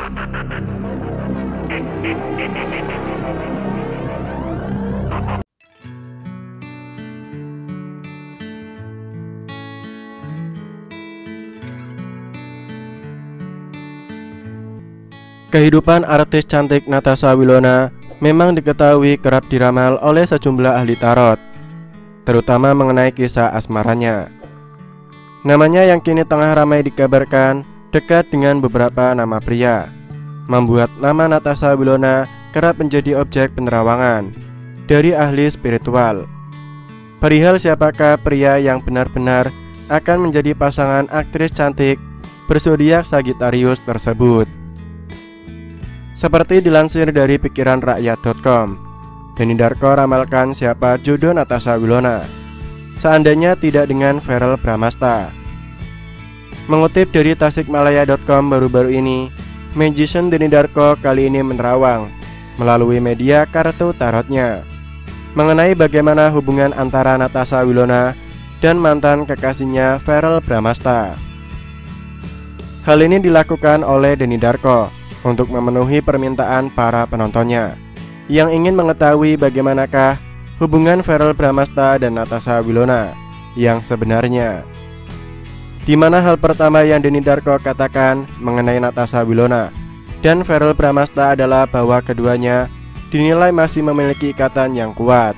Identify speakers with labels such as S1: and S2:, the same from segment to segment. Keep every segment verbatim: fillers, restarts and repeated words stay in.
S1: Kehidupan artis cantik Natasha Wilona memang diketahui kerap diramal oleh sejumlah ahli tarot, terutama mengenai kisah asmaranya. Namanya yang kini tengah ramai dikabarkan dekat dengan beberapa nama pria, membuat nama Natasha Wilona kerap menjadi objek penerawangan dari ahli spiritual. Perihal siapakah pria yang benar-benar akan menjadi pasangan aktris cantik berzodiak Sagittarius tersebut. Seperti dilansir dari pikiran rakyat titik com, Denny Darko ramalkan siapa jodoh Natasha Wilona seandainya tidak dengan Verrell Bramasta. Mengutip dari tasikmalaya titik com baru-baru ini, magician Denny Darko kali ini menerawang melalui media kartu tarotnya mengenai bagaimana hubungan antara Natasha Wilona dan mantan kekasihnya Verrell Bramasta. Hal ini dilakukan oleh Denny Darko untuk memenuhi permintaan para penontonnya yang ingin mengetahui bagaimanakah hubungan Verrell Bramasta dan Natasha Wilona yang sebenarnya. Di mana hal pertama yang Denny Darko katakan mengenai Natasha Wilona dan Verrell Bramasta adalah bahwa keduanya dinilai masih memiliki ikatan yang kuat.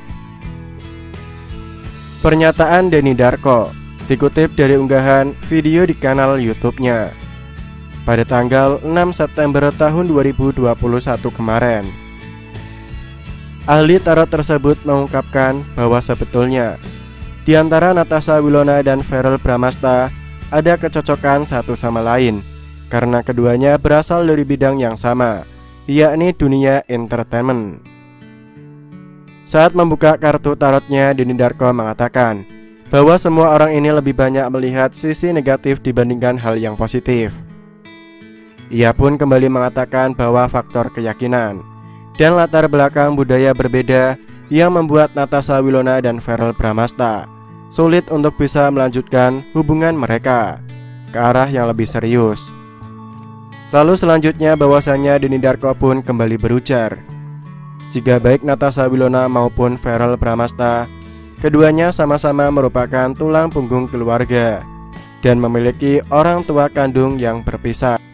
S1: Pernyataan Denny Darko dikutip dari unggahan video di kanal YouTube-nya pada tanggal enam September tahun dua ribu dua puluh satu kemarin. Ahli tarot tersebut mengungkapkan bahwa sebetulnya di antara Natasha Wilona dan Verrell Bramasta ada kecocokan satu sama lain karena keduanya berasal dari bidang yang sama, yakni dunia entertainment. Saat membuka kartu tarotnya, Denny Darko mengatakan bahwa semua orang ini lebih banyak melihat sisi negatif dibandingkan hal yang positif. Ia pun kembali mengatakan bahwa faktor keyakinan dan latar belakang budaya berbeda yang membuat Natasha Wilona dan Verrell Bramasta sulit untuk bisa melanjutkan hubungan mereka ke arah yang lebih serius. Lalu selanjutnya bahwasannya Denny Darko pun kembali berujar, jika baik Natasha Wilona maupun Verrell Bramasta, keduanya sama-sama merupakan tulang punggung keluarga dan memiliki orang tua kandung yang berpisah.